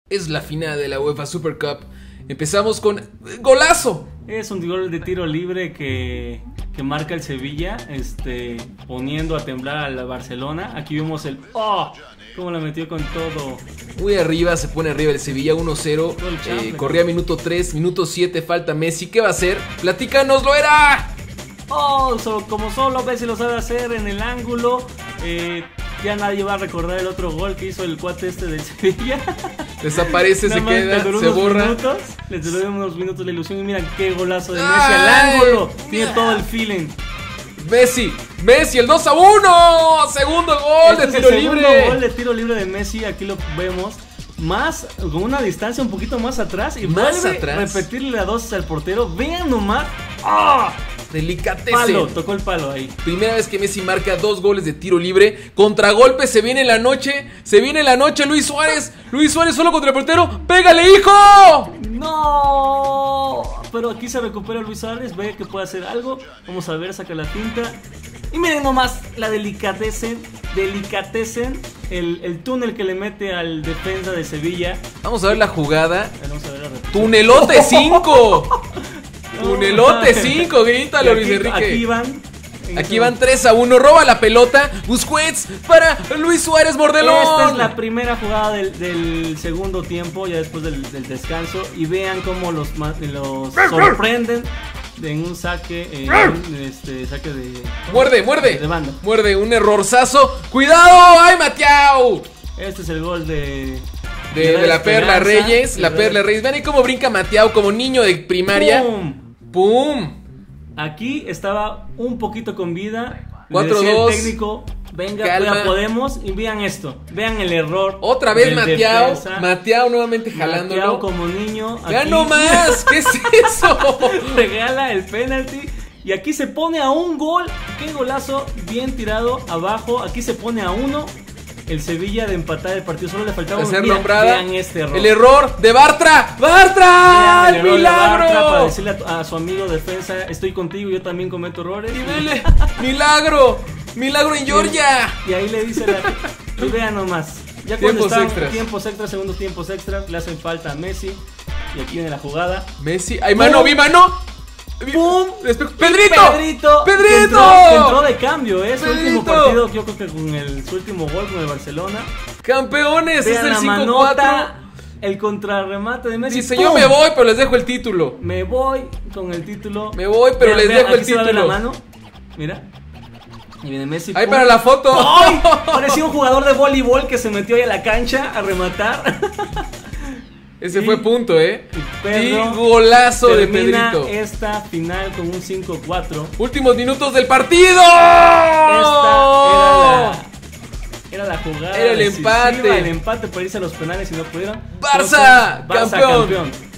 Es la final de la UEFA Super Cup. Empezamos con golazo. Es un gol de tiro libre que marca el Sevilla, poniendo a temblar al Barcelona. Aquí vemos el cómo la metió con todo. Muy arriba, se pone arriba el Sevilla 1-0. Corría minuto 3, minuto 7, falta Messi. ¿Qué va a hacer? Platícanoslo, era. Como solo Messi lo sabe hacer en el ángulo. Ya nadie va a recordar el otro gol que hizo el cuate del Sevilla. Desaparece, se queda, se borra. Les duró unos minutos la ilusión. Y mira qué golazo de Messi al ángulo. Tiene todo el feeling. Messi, el 2-1. Segundo gol de tiro libre. Segundo gol de tiro libre de Messi. Aquí lo vemos. Con una distancia un poquito más atrás. Y más vuelve atrás. Repetirle la dosis al portero. Vean nomás. Delicatese. Tocó el palo ahí. Primera vez que Messi marca 2 goles de tiro libre. Contragolpe, se viene la noche. Luis Suárez solo contra el portero. ¡Pégale, hijo! ¡No! Pero aquí se recupera Luis Suárez. Ve que puede hacer algo. Vamos a ver, saca la tinta. Y miren nomás la delicatessen. El túnel que le mete al defensa de Sevilla. Vamos a ver la jugada. Vamos a ver la repetición. ¡Tunelote 5! Tunelote 5, grítalo, Luis Enrique. Aquí van 3-1, roba la pelota. Busquets para Luis Suárez, Bordelón. Esta es la primera jugada del segundo tiempo, ya después del descanso. Y vean cómo los sorprenden en un saque. Saque de. Muerde. De banda. Muerde, un errorzazo. ¡Cuidado! ¡Ay, Matiao! Este es el gol de la Perla Reyes. La Perla Reyes. Vean ahí cómo brinca Matiao como niño de primaria. ¡Pum! Aquí estaba un poquito con vida. 4-2. El técnico, venga, ya podemos. Y vean esto. Vean el error. Otra vez Matiao nuevamente jalándolo. Matiao como niño. ¡Ya no más! ¿Qué es eso? Regala el penalti. Y aquí se pone a un gol. ¡Qué golazo! Bien tirado abajo. Aquí se pone a 1. El Sevilla de empatar el partido. Solo le faltaba vean este error. El error de Bartra. ¡Bartra! ¡El milagro! Bartra para decirle a su amigo defensa: estoy contigo, yo también cometo errores. Y vele, milagro en Georgia. Y ahí le dice y vean nomás. Ya cuando están tiempos extras, segundos tiempos extras, le hacen falta a Messi. Y aquí viene la jugada. Messi, ¡ay, mano! ¡Vi mano! ¡Pum! ¡Pedrito! Que entró de cambio, su último partido, yo creo que con su último gol con el Barcelona. ¡Campeones! Vean, es el 5-4. El contrarremate de Messi. Dice: yo me voy, pero les dejo el título. Me voy con el título. Me voy, pero les dejo el título. Se la mano. Mira. Y viene Messi. ¡Ahí para la foto! ¡Ay! Parecía un jugador de voleibol que se metió ahí a la cancha a rematar. Ese fue punto, Y golazo de termina Pedrito. Esta final con un 5-4. Últimos minutos del partido. Esta era la jugada. Era el empate. El empate para irse a los penales y no pudieron. Barça, campeón.